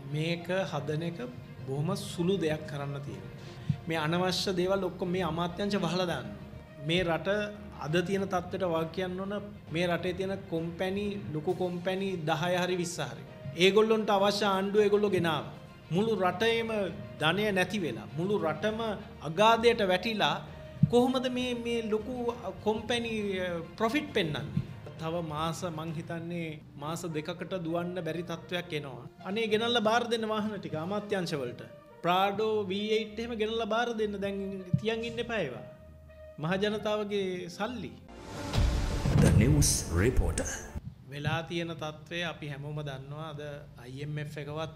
මේක හදන එක බොහොම සුළු දෙයක් කරන්න තියෙනවා. මේ අනවශ්‍ය දේවල් ඔක්කොම මේ අමාත්‍යංශ වහලා දාන්න. මේ රට අද තියෙන තත්ත්වයට වාක් කියන්න ඕන මේ රටේ තියෙන කොම්පැනි ලොකු කොම්පැනි 10 හරි 20 හරි. ඒගොල්ලොන්ට අවශ්‍ය ආණ්ඩුව ඒගොල්ලෝ ගෙනාවා. මුළු රටේම ධනය නැති වෙලා මුළු රටම අගාධයට වැටිලා කොහොමද මේ ලොකු කොම්පැනි ප්‍රොෆිට් පෙන්වන්නේ? තව මාස මං හිතන්නේ මාස දෙකකට දුවන්න බැරි තත්වයක් එනවා. අනේ ගෙනල්ලා බාර දෙන්න වාහන ටික අමාත්‍යාංශ වලට. ප්‍රාඩෝ V8 එහෙම ගෙනල්ලා බාර දෙන්න දැන් තියන් ඉන්න එපා ඒවා. මහ ජනතාවගේ සල්ලි. The News Reporter. වෙලා තියෙන තත්ත්වය අපි හැමෝම දන්නවා. අද IMF එකවත්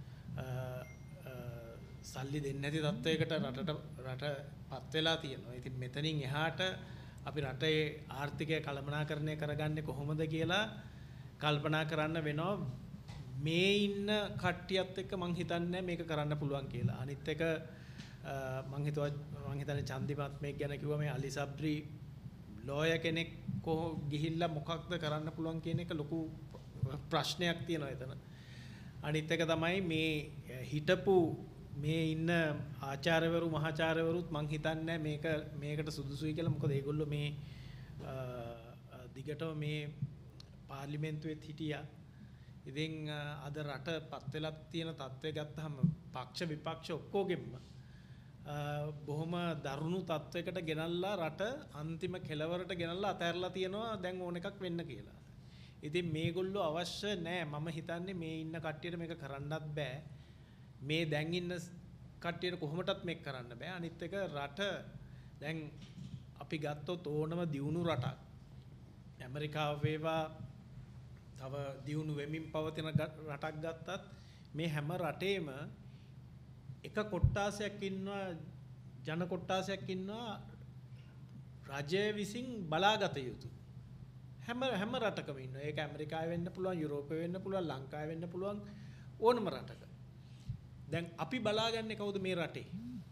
සල්ලි දෙන්නේ නැති තත්වයකට රට පත් වෙලා තියෙනවා. ඉතින් මෙතනින් එහාට අපි රටේ ආර්ථිකය කළමනාකරණය කරගන්නේ කොහොමද කියලා කල්පනා කරන්න වෙනවා. මේ ඉන්න කට්ටියත් එක්ක මං හිතන්නේ මේක කරන්න පුළුවන් කියලා. අනිත් එක මං හිතන්නේ චන්දිමත් මේක ගැන කිව්වා මේ අලි සබ්රි ලෝයර් කෙනෙක් ගිහිල්ලා මොකක්ද කරන්න පුළුවන් කියන එක ලොකු ප්‍රශ්නයක් තියෙනවා එතන. අනිත් එක තමයි මේ හිටපු මේ ඉන්න ආචාර්යවරු මහාචාර්යවරුත් මං හිතන්නේ මේකට සුදුසුයි කියලා. මොකද ඒගොල්ලෝ මේ දිගටම මේ පාර්ලිමේන්තුවෙත් හිටියා. ඉතින් අද රට පත් වෙලා තියෙන තත්ත්වය ගත්තාම පක්ෂ විපක්ෂ ඔක්කොගෙම බොහොම දරුණු තත්වයකට ගෙනල්ලා රට අන්තිම කෙලවරට ගෙනල්ලා අතහැරලා තියෙනවා දැන් ඕන එකක් වෙන්න කියලා. ඉතින් මේගොල්ලෝ අවශ්‍ය නැහැ. මම හිතන්නේ මේ ඉන්න කට්ටියට මේක කරන්නත් බෑ. මේ දැන් ඉන්න කට්ටියට කොහොමටත් මේක කරන්න බෑ. අනිත් එක රට දැන් අපි ගත්තොත් ඕනම දියුණු රටක් ඇමරිකාව වේවා තව දියුණු වෙමින් පවතින රටක් ගත්තත් මේ හැම රටේම එක කොට්ටාසයක් ඉන්නවා ජන කොට්ටාසයක් ඉන්නවා රජය විසින් බලාගත යුතු හැම රටකම ඉන්නවා. ඒක ඇමරිකාවේ වෙන්න පුළුවන්, යුරෝපේ වෙන්න පුළුවන්, ලංකාවේ වෙන්න පුළුවන්, ඕනම රටක. දැන් අපි බලාගන්නේ කවුද මේ රටේ?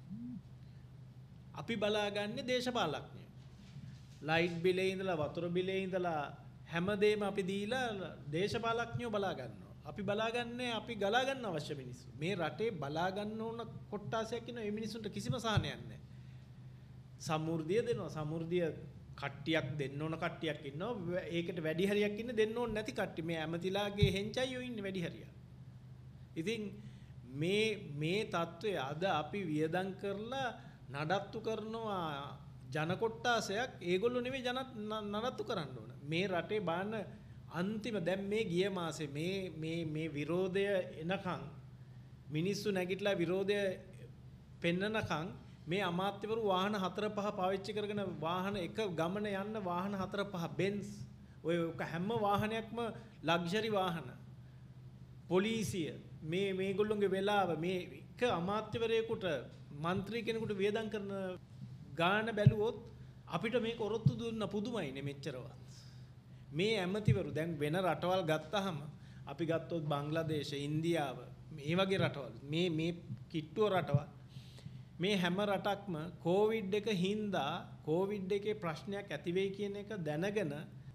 අපි බලාගන්නේ දේශපාලඥයෝ. ලයිට් බිලේ ඉඳලා වතුර බිලේ ඉඳලා හැමදේම අපි දීලා දේශපාලඥයෝ බලා ගන්නවා. අපි බලාගන්නේ අපි ගලා ගන්න අවශ්‍ය මිනිස්සු. මේ රටේ බලා ගන්න ඕන කොට්ටාසයක් ඉන්නවා. මේ මිනිස්සුන්ට කිසිම සහනයක් නැහැ. සමෘද්ධිය දෙනවා. සමෘද්ධිය කට්ටියක් දෙන්න ඕන කට්ටියක් ඉන්නවා. ඒකට වැඩි හරියක් ඉන්නේ දෙන්න ඕන නැති කට්ටිය. මේ ඇමතිලාගේ හෙන්චයියෝ ඉන්නේ වැඩි හරියක්. ඉතින් මේ තත්ත්වය අද අපි වියදම් කරලා නඩත්තු කරනවා ජන කොට්ටාසයක්. ඒගොල්ලෝ නෙමෙයි නඩත්තු කරන්න ඕන. මේ රටේ බාන්න අන්තිම දැන් මේ ගිය මාසේ මේ විරෝධය එනකන් මිනිස්සු නැගිටලා විරෝධය පෙන්නනකන් මේ අමාත්‍යවරු වාහන 4-5 පාවිච්චි කරගෙන වාහන එක ගමන යන්න වාහන 4-5 බෙන්ස් ඔය හැම වාහනයක්ම ලක්ෂරි වාහන. පොලිසිය මේගොල්ලොන්ගේ වෙලාව මේ එක අමාත්‍යවරයෙකුට മന്ത്രി කෙනෙකුට වියදම් කරන ගාන බැලුවොත් අපිට මේක ඔරොත්තු දුන්න පුදුමයිනේ මෙච්චරවත්. මේ ඇමතිවරු දැන් වෙන රටවල් ගත්තාම අපි ගත්තොත් බංග්ලාදේශ, ඉන්දියාව මේ වගේ රටවල් මේ කිට්ටුව රටවල් මේ හැම රටක්ම කොවිඩ් එක හින්දා කොවිඩ් එකේ ප්‍රශ්නයක් ඇති වෙයි කියන එක දැනගෙන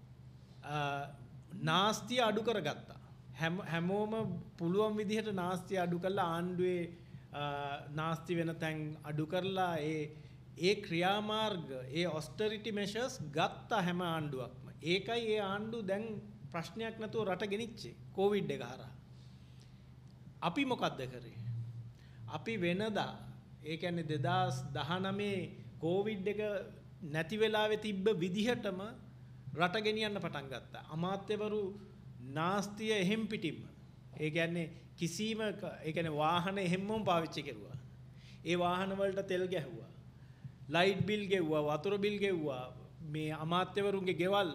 නාස්තිය අඩු කරගත්තා. හැමෝම පුළුවන් විදිහට නාස්තිය අඩු කරලා ආණ්ඩුවේ නාස්ති වෙන තැන් අඩු කරලා ඒ ක්‍රියාමාර්ග ඒ ඔස්ටරිටි මෙෂර්ස් ගත්තා හැම ආණ්ඩුවක්ම. ඒකයි ඒ ආණ්ඩුව දැන් ප්‍රශ්නයක් නැතුව රට ගෙනිච්චේ කොවිඩ් එක හරහා. අපි මොකද්ද කරේ? අපි වෙනදා ඒ කියන්නේ 2019 කොවිඩ් එක නැති වෙලාවේ තිබ්බ විදිහටම රට ගෙනියන්න පටන් ගත්තා. අමාත්‍යවරු නාස්තිය එහෙම් පිටින්ම. ඒ කියන්නේ කිසිම ඒ කියන්නේ වාහන එහෙම්මම පාවිච්චි කරුවා. ඒ වාහන වලට තෙල් ගැහුවා. ලයිට් බිල් ගෙව්වා, වතුර බිල් ගෙව්වා. මේ අමාත්‍යවරුන්ගේ ගෙවල්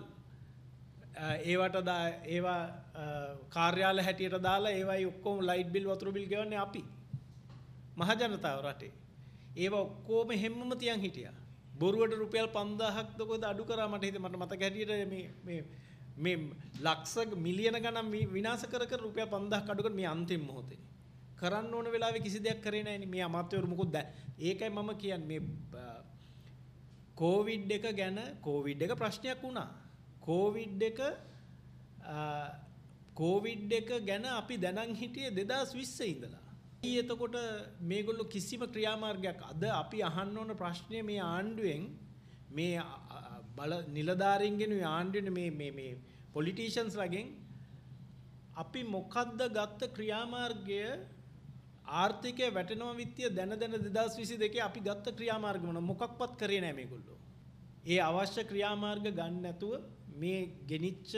ඒවා කාර්යාල හැටියට දාලා ඒවයි ඔක්කොම ලයිට් බිල් වතුර බිල් ගෙවන්නේ අපි. මහ ජනතාව රටේ. ඒවා ඔක්කොම හැමම තියන් හිටියා. බොරුවට රුපියල් 5000ක් දකොද අඩු කරා මට මතක හැටියට මේ ලක්ෂ මිලියන ගණන් විනාශ කර රුපියල් 5000ක් අඩු කර මේ අන්තිම මොහොතේ. කරන්න ඕන වෙලාවේ කිසි දෙයක් කරේ නැහැ නේ මේ අමාත්‍යවරු මොකද ඒකයි මම කියන්නේ මේ කොවිඩ් එක ගැන කොවිඩ් එක ප්‍රශ්නයක් වුණා. කොවිඩ් එක කෝවිඩ් එක ගැන අපි දැනන් හිටියේ 2020 ඉඳලා. එතකොට මේගොල්ලෝ කිසිම ක්‍රියාමාර්ගයක් අද අපි අහන්න ඕන ප්‍රශ්නේ මේ ආණ්ඩුවෙන් මේ බල නිලධාරීන්ගෙන ආණ්ඩුවේ මේ පොලිටිෂියන්ස් ලගෙන් අපි මොකද්ද ගත්ත ක්‍රියාමාර්ගය ආර්ථිකය වැටෙනවා විත්තිය දැන 2022 අපි ගත්ත ක්‍රියාමාර්ග මොකක්වත් කරේ නැහැ මේගොල්ලෝ. ඒ අවශ්‍ය ක්‍රියාමාර්ග ගන්න නැතුව මේ ගෙනිච්ච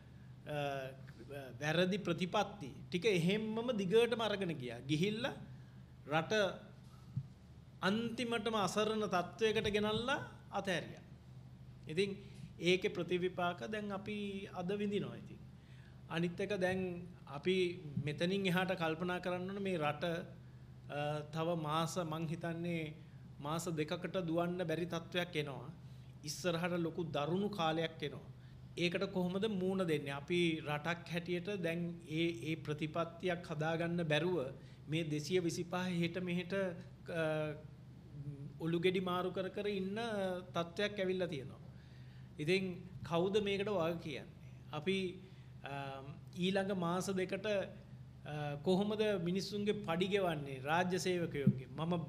වැරදි ප්‍රතිපත්ති ටික එහෙම්මම දිගටම අරගෙන ගියා. ගිහිල්ලා රට අන්තිමටම අසරණ තත්වයකට ගෙනල්ලා අතහැරියා. ඉතින් ඒකේ ප්‍රතිවිපාක දැන් අපි අද විඳිනවා. ඉතින් අනිත් එක දැන් අපි මෙතනින් එහාට කල්පනා කරන්න ඕනේ මේ රට තව මාස මං හිතන්නේ මාස දෙකකට දුවන්න බැරි තත්වයක් එනවා. ඉස්සරහට ලොකු දරුණු කාලයක් එනවා. ඒකට කොහොමද මූණ දෙන්නේ? අපි රටක් හැටියට දැන් ඒ ප්‍රතිපත්තියක් හදාගන්න බැරුව මේ 225 හෙට මෙහෙට ඔලුගෙඩි මාරු කර කර ඉන්න තත්වයක් ඇවිල්ලා තියෙනවා. ඉතින් කවුද මේකට වග කියන්නේ? අපි ඊළඟ මාස දෙකට කොහොමද මිනිස්සුන්ගේ පඩි ගෙවන්නේ රාජ්‍ය සේවකයෝගේ?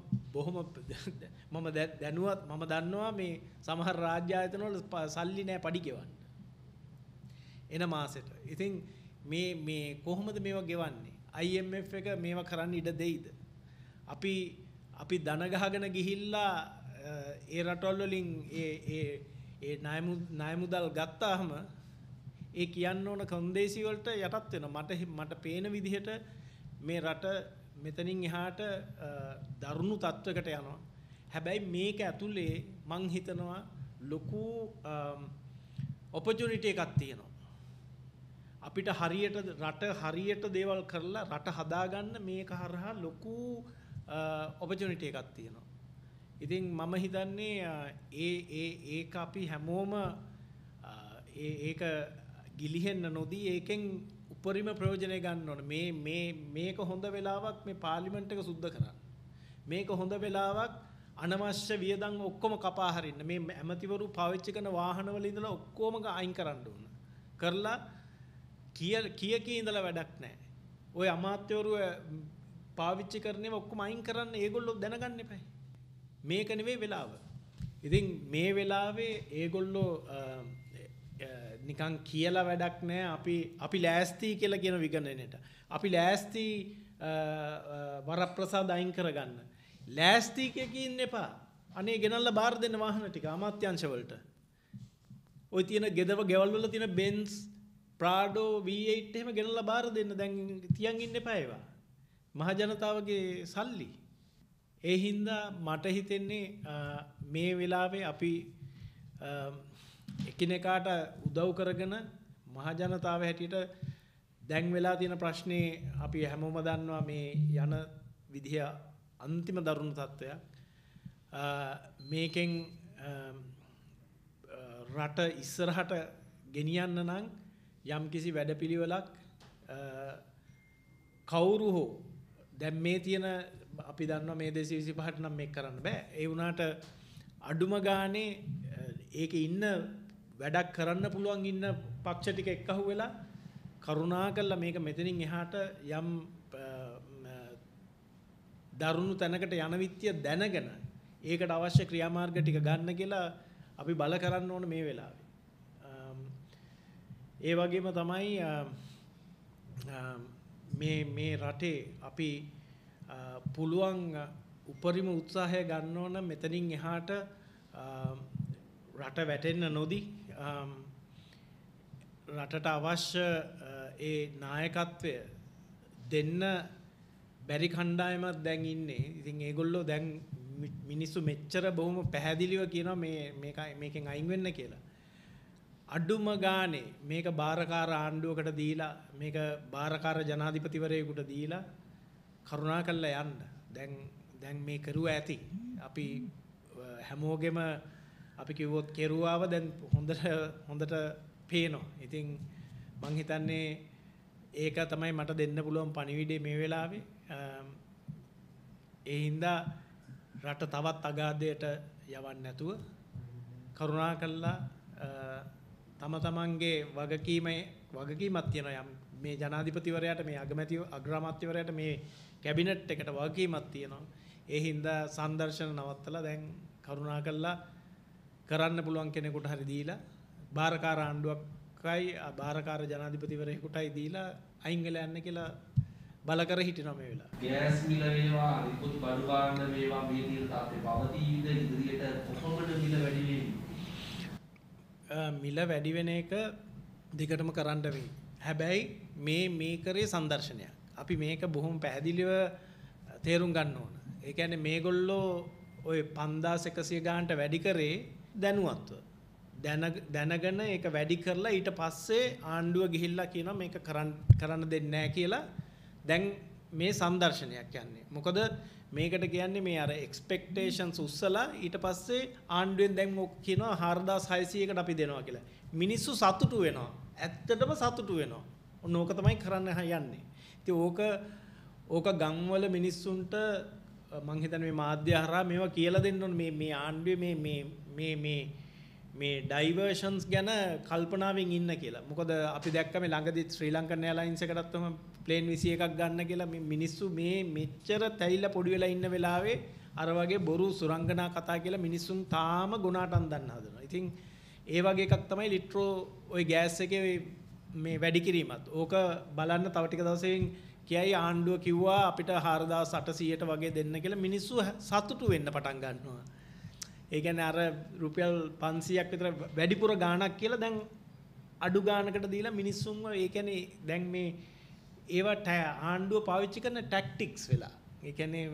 මම දැනුවත් මම දන්නවා මේ සමහර රාජ්‍ය ආයතන වල සල්ලි නැහැ පඩි ගෙවන්න. එන මාසෙට. ඉතින් මේ කොහොමද මේවා ගෙවන්නේ? IMF එක මේවා කරන්න ඉඩ දෙයිද? අපි ධන ගහගෙන ගිහිල්ලා ඒ රටවල් වලින් ඒ ණය මුදල් ගත්තාම ඒ කියන්න ඕන කොන්දේසි වලට යටත් වෙනවා. මට පේන විදිහට මේ රට මෙතනින් එහාට දරුණු තත්වයකට යනවා. හැබැයි මේක ඇතුලේ මං හිතනවා ලොකු ඔපචුනිටි එකක් තියෙනවා. අපිට හරියට දේවල් කරලා රට හදාගන්න මේක හරහා ලොකු ඔපචුනිටි එකක් තියෙනවා. ඉතින් මම හිතන්නේ ඒක අපි හැමෝම ඒක ගිලිහෙන්න නොදී ඒකෙන් උපරිම ප්‍රයෝජනය ගන්න ඕන. මේක හොඳ වෙලාවක් මේ පාර්ලිමේන්තු එක සුද්ධ කරන්න. මේක හොඳ වෙලාවක් අනවශ්‍ය වියදම් ඔක්කොම කපා හරින්න. මේ ඇමතිවරු පාවිච්චි කරන වාහනවල ඉඳලා ඔක්කොම අයින් කරන්න ඕන. කරලා කී ඉඳලා වැඩක් නැහැ. ওই අමාත්‍යවරු පාවිච්චි කරන්නේ ඔක්කොම අයින් කරන්න ඒගොල්ලෝ දැනගන්න එපා. මේක නෙවෙයි වෙලාව. ඉතින් මේ වෙලාවේ ඒගොල්ලෝ නිකන් කියලා වැඩක් නැහැ. අපි ලෑස්ති කියලා කියන විගණනයට. අපි ලෑස්ති වරප්‍රසාද අයින් කරගන්න. ලෑස්ති කියකින් එපා. අනේ ගෙනල්ලා බාර දෙන්න වාහන ටික අමාත්‍යාංශ වලට. ওই තියෙන ගෙවල් වල තියෙන බෙන්ස් ප්‍රාඩෝ V8 එහෙම ගෙනල්ලා බාර දෙන්න. දැන් තියන් ඉන්න එපා ඒවා. මහ ජනතාවගේ සල්ලි. ඒ හින්දා මට හිතෙන්නේ මේ වෙලාවේ අපි එකිනෙකාට උදව් කරගෙන මහ ජනතාව හැටියට දැන් වෙලා තියෙන ප්‍රශ්නේ අපි හැමෝම දන්නවා මේ යන විදිහ අන්තිම දරුණු තත්ත්වයක්. මේකෙන් රට ඉස්සරහට ගෙනියන්න නම් යම්කිසි වැඩපිළිවෙලක් කවුරු හෝ දැන් මේ තියෙන අපි දන්නවා මේ 225ට නම් මේක කරන්න බෑ. ඒ වුණාට අඩුම ගානේ ඒකේ ඉන්න වැඩක් කරන්න පුළුවන් ඉන්න පක්ෂ ටික එක්කහුව වෙලා කරුණාකරලා මේක මෙතනින් එහාට යම් දරුණු තැනකට යන විත්‍ය දැනගෙන ඒකට අවශ්‍ය ක්‍රියාමාර්ග ටික ගන්න කියලා අපි බල කරන්න ඕන මේ වෙලාවේ. ඒ වගේම තමයි මේ රටේ අපි පුළුවන් උපරිම උත්සාහය ගන්න ඕන මෙතනින් එහාට රට වැටෙන්න නොදී රටට අවශ්‍ය ඒ නායකත්වය දෙන්න බැරි කණ්ඩායමක් දැන් ඉන්නේ. ඉතින් ඒගොල්ලෝ දැන් මිනිස්සු මෙච්චර බොහොම පැහැදිලිව කියනවා මේකෙන් අයින් වෙන්න කියලා. අඩුම ගානේ මේක බාරකාර ආණ්ඩුවකට දීලා මේක බාරකාර ජනාධිපතිවරයෙකුට දීලා කරුණාකරලා යන්න. දැන් මේ කරුව ඇති. අපි හැමෝගෙම අපි කිව්වොත් කෙරුවාව දැන් හොඳට පේනවා. ඉතින් මං හිතන්නේ ඒක තමයි මට දෙන්න පුළුවන් පණිවිඩය මේ වෙලාවේ. ඒ හින්දා රට තවත් අගාධයට යවන්න නැතුව කරුණාකරලා තම තමන්ගේ වගකීමක් තියෙනවා. යම් මේ ජනාධිපතිවරයාට මේ අග්‍රාමාත්‍යවරයාට මේ කැබිනට් එකට වගකීමක් තියෙනවා. ඒ හින්දා සංදර්ශන නවත්තලා දැන් කරුණාකරලා කරන්න පුළුවන් කෙනෙකුට හරි දීලා බාරකාර ආණ්ඩුවක්යි බාරකාර ජනාධිපතිවරයෙකුටයි දීලා අයින් වෙලා යන්න කියලා බල කර හිටිනවා මේ වෙලාව. ගෑස් මිල වේවා අනිකුත් බඩු භාණ්ඩ වේවා මේ දින තාත්තේ පවතීද ඉදිරියට කොහොමද මිල වැඩි වෙන්නේ? මිල වැඩි වෙන එක දිගටම කරන්න වෙයි. හැබැයි මේ කරේ සංදර්ශනයක්. අපි මේක බොහොම පැහැදිලිව තේරුම් ගන්න ඕන. ඒ කියන්නේ මේගොල්ලෝ ඔය 5100 ගානට වැඩි කරේ දැනුවත්ව. දැනගෙන ඒක වැඩි කරලා ඊට පස්සේ ආණ්ඩුව ගිහිල්ලා කියනවා මේක කරන්න දෙන්නේ නැහැ කියලා. දැන් මේ සංදර්ශනයක් යන්නේ. මොකද මේකට කියන්නේ මේ අර එක්ස්පෙක්ටේෂන්ස් උස්සලා ඊට පස්සේ ආණ්ඩුවෙන් දැන් කියනවා 4600කට අපි දෙනවා කියලා. මිනිස්සු සතුටු වෙනවා. ඇත්තටම සතුටු වෙනවා. ඔන්න ඕක තමයි කරන්න යන්නේ. ඉතින් ඕක ගම්වල මිනිස්සුන්ට මං හිතන්නේ මේ මාධ්‍ය හරහා මේවා කියලා දෙන්න ඕනේ. මේ ආණ්ඩුවේ මේ ඩයිවර්ෂන්ස් ගැන කල්පනාවෙන් ඉන්න කියලා. මොකද අපි දැක්ක මේ ළඟදී ශ්‍රී ලංකන් එයර්ලයින්ස් එකටත් තම ප්ලේන් 21ක් ගන්න කියලා මිනිස්සු මේ මෙච්චර තැවිලා පොඩි වෙලා ඉන්න වෙලාවේ අර වගේ බොරු සුරංගනා කතා කියලා මිනිස්සුන් තාම ගුණාටන් දන්න හදනවා. ඉතින් ඒ වගේ එකක් තමයි ලිට්‍රෝ ওই ගෑස් එකේ මේ වැඩි කිරීමත්. ඕක බලන්න තව ටික දවසකින් කියයි ආණ්ඩුව කිව්වා අපිට 4800ට වගේ දෙන්න කියලා මිනිස්සු සතුටු වෙන්න පටන් ගන්නවා. ඒ කියන්නේ අර රුපියල් 500ක් විතර වැඩිපුර ගාණක් කියලා දැන් අඩු ගාණකට දීලා මිනිස්සුන්ව ඒ කියන්නේ දැන් මේ ඒවට ආණ්ඩුව පාවිච්චි කරන ටැක්ටික්ස් වෙලා. ඒ කියන්නේ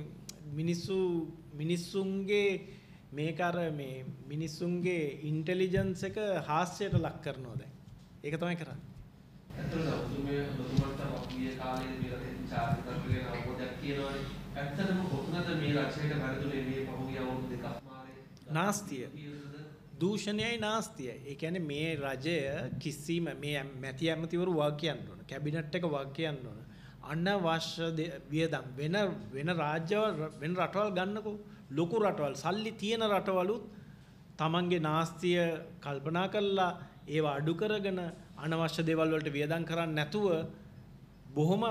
මිනිස්සුන්ගේ මේක අර මේ මිනිස්සුන්ගේ ඉන්ටෙලිජන්ස් එක හාස්‍යයට ලක් කරනවා දැන්. ඒක තමයි කරන්නේ. ඇත්තටම මේ ඔබතුමාට අපේ කාලේ මේ රටේ චාරිත්‍රාක් කරගෙන අවබෝධයක් කියනවානේ. ඇත්තටම කොහොමද මේ රටේට වැරදුනේ මේ පහුගිය අවුරුදු දෙකක් නාස්තිය දූෂණයයි නාස්තිය. ඒ කියන්නේ මේ රජය කිසිම මේ මැති ඇමතිවරු වාක් කියන්න ඕන. කැබිනට් එක වාක් කියන්න ඕන. අනවශ්‍ය වියදම් වෙන රාජ්‍යවල වෙන රටවල් ගන්නකෝ. ලොකු රටවල් සල්ලි තියෙන රටවලුත් තමන්ගේ නාස්තිය කල්පනා කරලා ඒවා අඩු කරගෙන අනවශ්‍ය දේවල් වලට වියදම් කරන්නේ නැතුව බොහොම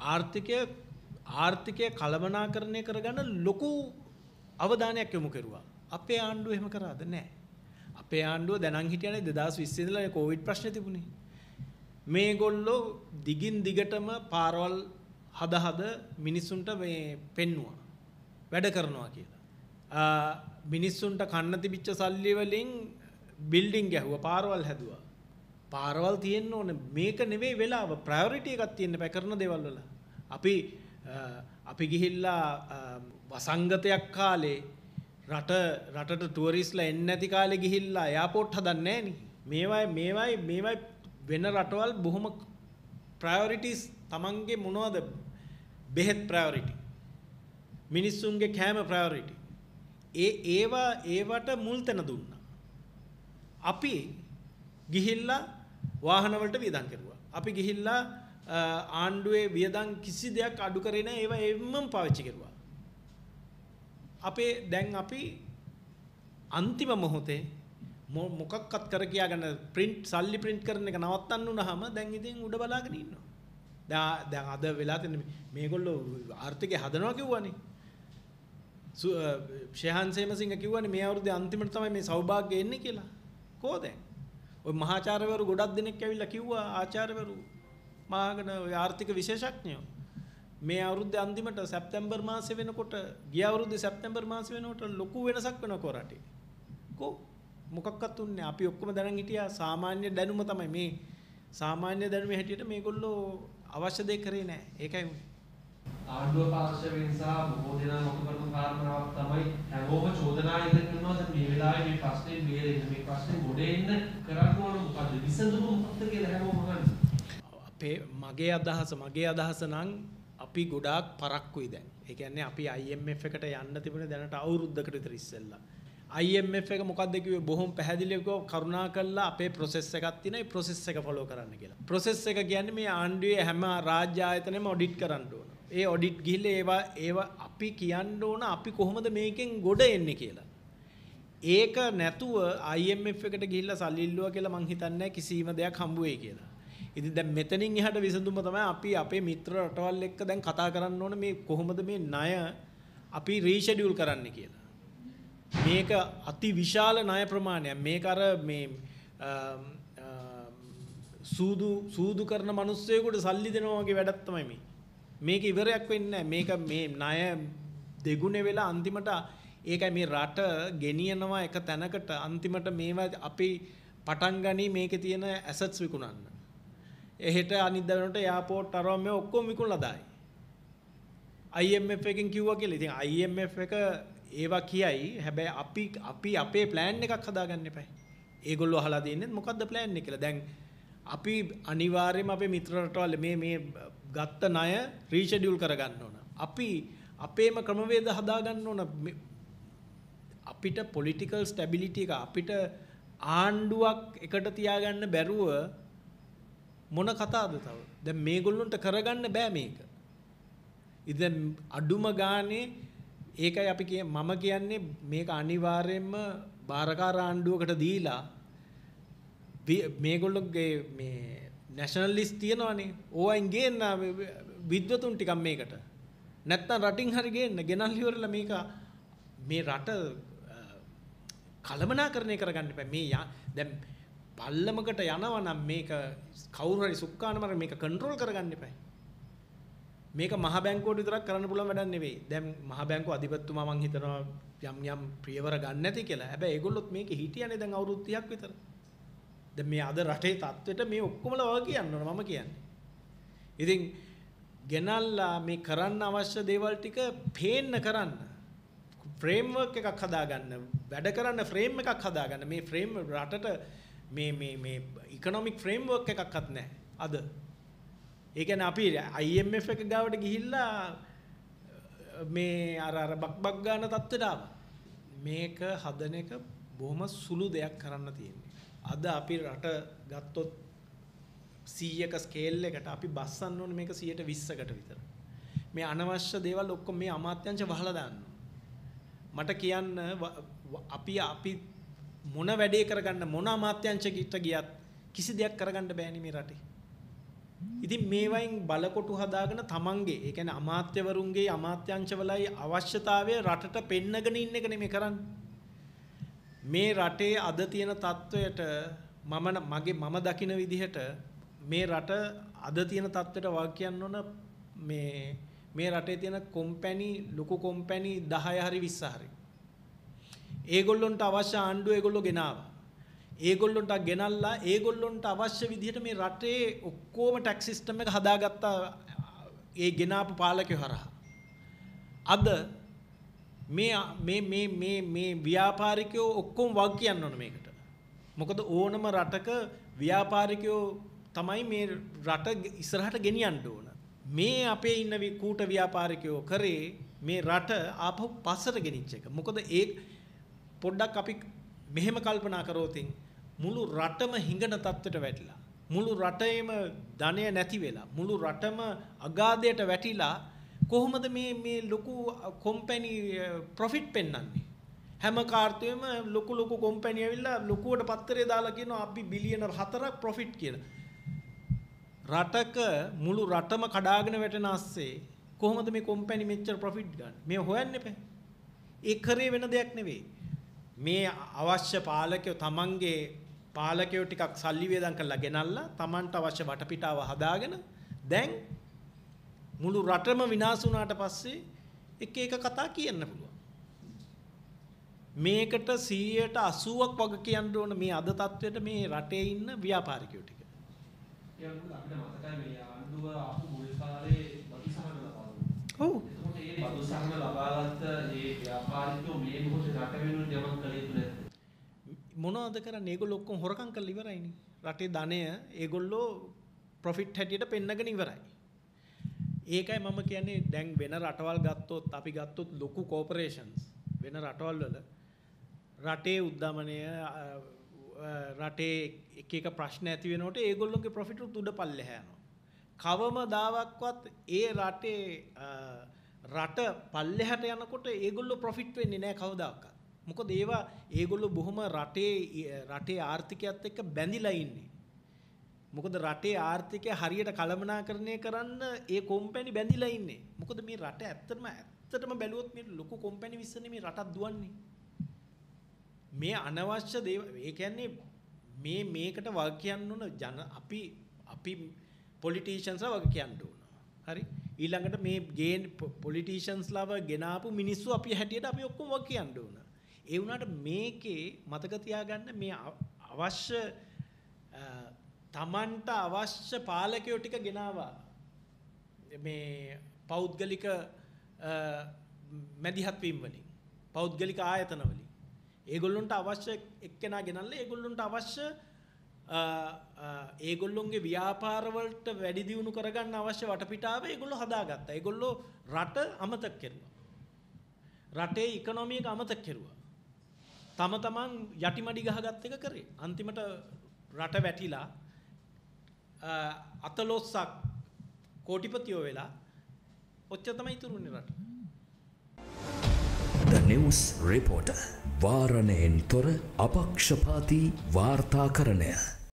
ආර්ථිකය කළමනාකරණය කරගන්න ලොකු අවධානයක් යොමු කරුවා. අපේ ආණ්ඩුව එහෙම කරාද? නැහැ. අපේ ආණ්ඩුව දැනන් හිටියනේ 2020 ඉඳලා කොවිඩ් ප්‍රශ්නේ තිබුණේ. මේගොල්ලෝ දිගින් දිගටම පාරවල් හද මිනිස්සුන්ට මේ පෙන්නුවා. වැඩ කරනවා කියලා. මිනිස්සුන්ට කන්න තිබිච්ච සල්ලි වලින් බිල්ඩින් ගැහුවා, පාරවල් හැදුවා. පාරවල් තියෙන්න ඕනේ. මේක නෙවෙයි වෙලාව. ප්‍රයොරිටි එකක් තියෙන්න බෑ කරන දේවල් වල. අපි ගිහිල්ලා වසංගතයක් කාලේ රටට ටුවරිස්ලා එන්නේ නැති කාලේ ගිහිල්ලා එයාපෝට් හදන්නේ නෑනේ. මේවයි වෙන රටවල් බොහොම ප්‍රයොරිටිස් තමන්ගේ මොනවද? බෙහෙත් ප්‍රයොරිටි. මිනිස්සුන්ගේ කෑම ප්‍රයොරිටි. ඒවට මුල් තැන දුන්නා. අපි ගිහිල්ලා වාහන වලට වියදම් කරුවා. අපි ගිහිල්ලා ආණ්ඩුවේ වියදම් කිසි දෙයක් අඩු කරේ නැහැ. ඒවා එම්මම පාවිච්චි කරුවා. දැන් අපි අන්තිම මොහොතේ මොකක්වත් කර කියාගෙන සල්ලි ප්‍රින්ට් කරන එක නවත්තන්න උනහම දැන් ඉතින් උඩ බලාගෙන ඉන්නවා. දැන් අද වෙලා තියෙන මේගොල්ලෝ ආර්ථිකය හදනවා කිව්වනේ. ශේහන් සේමසිංහ කිව්වනේ මේ අවුරුද්දේ අන්තිමට තමයි මේ සෞභාග්‍ය එන්නේ කියලා. කොහොද? ඔය මහාචාර්යවරු ගොඩක් දෙනෙක් ඇවිල්ලා කිව්වා ආචාර්යවරු මාගෙන ඔය ආර්ථික විශේෂඥයෝ මේ අවුරුද්දේ අන්තිමට සැප්තැම්බර් මාසෙ වෙනකොට ගිය අවුරුද්දේ සැප්තැම්බර් මාසෙ වෙනකොට ලොකු වෙනසක් වෙනවා රටේ. මොකක්වත් උන්නේ අපි ඔක්කොම දැනන් හිටියා සාමාන්‍ය දැනුම තමයි මේ සාමාන්‍ය දැනුමේ හැටියට මේගොල්ලෝ අවශ්‍ය දේ කරේ නැහැ. ඒකයි උනේ. ආණ්ඩුව පාර්ශවයෙන් සහ බොහෝ දෙනා මොකද කරන කාරණාවක් තමයි හැමෝම චෝදනා ඉදිරි කරනවා දැන් මේ වෙලාවේ මේ ප්‍රශ්නේ බේරෙන්න මේ ප්‍රශ්නේ ගොඩ එන්න කරන්න ඕන මොකද්ද විසඳුම මොකක්ද කියලා හැමෝම අහන්නේ. මගේ අදහස නම් අපි ගොඩාක් පරක්කුයි දැන්. ඒ කියන්නේ අපි IMF එකට යන්න තිබුණේ දැනට අවුරුද්දකට විතර ඉස්සෙල්ලා. IMF එක මොකක්ද කිව්වේ බොහොම පැහැදිලිව කරුණාකරලා අපේ process එකක් තියෙනවා. ඒ process එක follow කරන්න කියලා. process එක කියන්නේ මේ ආණ්ඩුවේ හැම රාජ්‍ය ආයතනෙම audit කරන්න ඕන. ඒ audit ගිහිල්ලා ඒවා අපි කියන්න ඕන අපි කොහොමද මේකෙන් ගොඩ එන්නේ කියලා. ඒක නැතුව IMF එකට ගිහිල්ලා සල්ලි ඉල්ලුවා කියලා මං හිතන්නේ කිසිම දෙයක් හම්බ වෙයි කියලා. ඉතින් දැන් මෙතනින් එහාට විසඳුම තමයි අපි අපේ මිත්‍ර රටවල් එක්ක දැන් කතා කරන්න ඕන මේ කොහොමද මේ ණය අපි රීෂෙඩියුල් කරන්න කියලා. මේක අති විශාල ණය ප්‍රමාණයක්. මේක අර මේ සූදු කරන මිනිස්සුයෙකුට සල්ලි දෙනවා වගේ වැඩක් තමයි මේ. මේක ඉවරයක් වෙන්නේ නැහැ. මේක මේ ණය දෙගුණේ වෙලා අන්තිමට ඒකයි මේ රට ගෙනියනවා එක තැනකට අන්තිමට මේවා අපි පටන් ගනි මේකේ තියෙන ඇසට්ස් විකුණන්න. එහෙට අනිද්දා වෙනකොට එයාපෝට් අරව මේ ඔක්කොම විකුණලා දායි. IMF එකෙන් කිව්වා කියලා. ඉතින් IMF එක ඒවා කියයි. හැබැයි අපි අපේ ප්ලෑන් එකක් හදාගන්න එපා. ඒගොල්ලෝ අහලා තියන්නේ මොකද්ද ප්ලෑන් එක කියලා. දැන් අපි අනිවාර්යයෙන්ම අපේ මිත්‍ර රටවල් මේ ගත්ත ණය රීෂෙඩියුල් කරගන්න ඕන. අපි අපේම ක්‍රමවේද හදාගන්න ඕන. අපිට පොලිටිකල් ස්ටැබිලිටි එක අපිට ආණ්ඩුවක් එකට තියාගන්න බැරුව මොන කතාවද තව? දැන් මේගොල්ලොන්ට කරගන්න බෑ මේක. ඉතින් අඩුම ගානේ ඒකයි අපි මම කියන්නේ මේක අනිවාර්යයෙන්ම බාරකාර ආණ්ඩුවකට දීලා මේගොල්ලෝගේ මේ නැෂනලිස්ට් තියනවනේ. ඕවයින් ගේන්න විද්වතුන් ටිකක් මේකට. නැත්තම් රටින් හරි ගේන්න. ගෙනල්ලා ඉවරලා මේක මේ රට කළමනාකරණය කරගන්න එපා. මේ දැන් පල්ලමකට යනවා නම් මේක කවුරු හරි සුක්කානමර මේක කන්ට්‍රෝල් කරගන්න එපා. මේක මහ බැංකුවට විතරක් කරන්න පුළුවන් වැඩක් නෙවෙයි. දැන් මහ බැංකුව අධිපතිතුමා මං හිතනවා යම් ප්‍රියවර ගන්න නැති කියලා. හැබැයි ඒගොල්ලොත් මේක හිටියනේ දැන් අවුරුදු 30ක් විතර. දැන් මේ අද රටේ තත්ත්වෙට මේ ඔක්කොමලා වගේ කියන්න ඕන මම කියන්නේ. ඉතින් ගෙනල්ලා මේ කරන්න අවශ්‍ය දේවල් ටික පේන්න කරන්න. ෆ්‍රේම්වර්ක් එකක් හදාගන්න. වැඩ කරන්න ෆ්‍රේම් එකක් හදාගන්න. මේ ෆ්‍රේම් රටට මේ ඉකොනොමික් ෆ්‍රේම්වර්ක් එකක්වත් නැහැ අද. ඒ කියන්නේ අපි IMF එක ගාවට ගිහිල්ලා මේ අර බක් ගන්න තත්ත්වයට ආවා. මේක හදන එක බොහොම සුළු දෙයක් කරන්න තියෙන්නේ. අද අපි රට ගත්තොත් 100ක ස්කේල් එකට අපි බස්සන්න ඕනේ මේක 120කට විතර. මේ අනවශ්‍ය දේවල් ඔක්කොම මේ අමාත්‍යංශ වහලා දාන්න. මට කියන්න අපි මොන වැඩේ කරගන්න මොන අමාත්‍යංශයකට ගියත් කිසි දෙයක් කරගන්න බෑනේ මේ රටේ. ඉතින් මේවයින් බලකොටු හදාගෙන තමන්ගේ ඒ කියන්නේ අමාත්‍යවරුන්ගේ අමාත්‍යංශවලයි අවශ්‍යතාවය රටට පෙන්නගෙන ඉන්න එක නෙමෙයි කරන්නේ. මේ රටේ අද තියෙන තත්වයට මම දකින විදිහට මේ රට අද තියෙන තත්වයට වාක් කියන්න ඕන මේ රටේ තියෙන කොම්පැනි ලොකු කොම්පැනි 10 හරි 20 හරි ඒගොල්ලොන්ට අවශ්‍ය ආණ්ඩුව ඒගොල්ලෝ ගෙනාවා. ඒගොල්ලොන්ට ගෙනල්ලා ඒගොල්ලොන්ට අවශ්‍ය විදිහට මේ රටේ ඔක්කොම ටැක්ස් සිස්ටම් එක හදාගත්තා ඒ ගෙනාපු පාලකයෝ හරහා. අද මේ ව්‍යාපාරිකයෝ ඔක්කොම වග කියන්න ඕන මේකට. මොකද ඕනම රටක ව්‍යාපාරිකයෝ තමයි මේ රට ඉස්සරහට ගෙනියන්න ඕන. මේ අපේ ඉන්න කූට ව්‍යාපාරිකයෝ කරේ මේ රට ආපහු පස්සට ගෙනිච්ච එක. මොකද ඒ පොඩ්ඩක් අපි මෙහෙම කල්පනා කරෝතින් මුළු රටම හිඟන තත්ත්වයට වැටිලා. මුළු රටේම ධනය නැති වෙලා. මුළු රටම අගාධයට වැටිලා කොහොමද මේ ලොකු කොම්පැනි ප්‍රොෆිට් පෙන්වන්නේ? හැම කාර්තුවෙම ලොකු කොම්පැනි ඇවිල්ලා ලොකුවට පත්තරේ දාලා කියනවා අපි බිලියන 4ක් ප්‍රොෆිට් කියලා. රටක මුළු රටම කඩාගෙන වැටෙන ASCII කොහොමද මේ කොම්පැනි මෙච්චර ප්‍රොෆිට් ගන්න? මේ හොයන්න එපා. ඒ කරේ වෙන දෙයක් නෙවෙයි. මේ අවශ්‍ය පාලකයෝ තමන්ගේ පාලකයෝ ටිකක් සල්ලි වේදම් කරලා ගෙනල්ලා තමන්ට අවශ්‍ය වටපිටාව හදාගෙන දැන් මුළු රටම විනාශ වුණාට පස්සේ එක කතා කියන්න පුළුවන්. මේකට 180ක් වගේ කියන්න ඕන මේ අද තත්ත්වයට මේ රටේ ඉන්න ව්‍යාපාරිකයෝ ටික. ඒ වගේම අපිට මතකයි මේ ආණ්ඩුව ආපු මුල් කාලේ බදු සහන ලබා දුන්නා. ඔව්. එතකොට මේ බදු සහන ලබාගත්ත මේ ව්‍යාපාරිකයෝ මේ මොහොතේ රට වෙනුවෙන් යමක් කළ යුතු නැද්ද? මොනවද කරන්නේ? ඒගොල්ලෝ ඔක්කොම හොරකම් කරලා ඉවරයිනේ. රටේ ධනය ඒගොල්ලෝ ප්‍රොෆිට් හැටියට පෙන්නගෙන ඉවරයි. ඒකයි මම කියන්නේ දැන් වෙන රටවල් ගත්තොත් අපි ගත්තොත් ලොකු කෝපරේෂන්ස් වෙන රටවල් වල රටේ උද්දමනය රටේ එක ප්‍රශ්න ඇති වෙනකොට ඒගොල්ලෝගේ ප්‍රොෆිට් උඩ පල්ලෙහා යනවා. කවමදාවත් ඒ රටේ රට පල්ලෙහාට යනකොට ඒගොල්ලෝ ප්‍රොෆිට් වෙන්නේ නැහැ කවදාවත්. මොකද ඒගොල්ලෝ බොහොම රටේ ආර්ථිකයත් එක්ක බැඳිලා ඉන්නේ. මොකද රටේ ආර්ථිකය හරියට කළමනාකරණය කරන්න ඒ කොම්පැනි බැඳිලා ඉන්නේ. මොකද මේ රට ඇත්තටම බැලුවොත් මේ ලොකු කොම්පැනි 20 මේ රටක් දුවන්නේ. මේ අනවශ්‍ය දේවල් ඒ කියන්නේ මේකට වග කියන්න ඕන අපි පොලිටිෂියන්ස්ලා වග කියන්න ඕන. හරි? ඊළඟට මේ පොලිටිෂියන්ස්ලාව ගෙනාපු මිනිස්සු අපි හැටියට අපි ඔක්කොම වග කියන්න ඕන. ඒ වුණාට මේකේ මතක තියාගන්න මේ අවශ්‍ය තමන්ට අවශ්‍ය පාලකයෝ ටික ගෙනාවා. මේ පෞද්ගලික මැදිහත් වීම වලින් පෞද්ගලික ආයතන වලින් ඒගොල්ලොන්ට අවශ්‍ය එක්කෙනා ගෙනල්ලා ඒගොල්ලොන්ට අවශ්‍ය ඒගොල්ලොන්ගේ ව්‍යාපාර වලට වැඩි දියුණු කරගන්න අවශ්‍ය වටපිටාව ඒගොල්ලෝ හදාගත්තා. ඒගොල්ලෝ රට අමතක කෙරුවා. රටේ ඉකොනොමි එක අමතක කෙරුවා. තමන් යටිමඩි ගහගත් එක කරේ. අන්තිමට රට වැටිලා අතලොස්සක් කෝටිපතියෝ වෙලා ඔච්චර තමයි ඉතුරුනේ රට. The News Reporter වාරණයෙන් තොර අපක්ෂපාතී වාර්තාකරණය.